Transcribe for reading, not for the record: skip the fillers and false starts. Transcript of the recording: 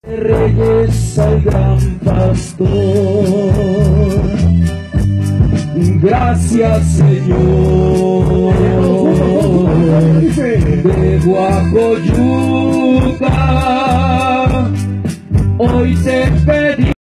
Reyes al gran pastor, gracias Señor, de Guacoyuca, hoy te pedí.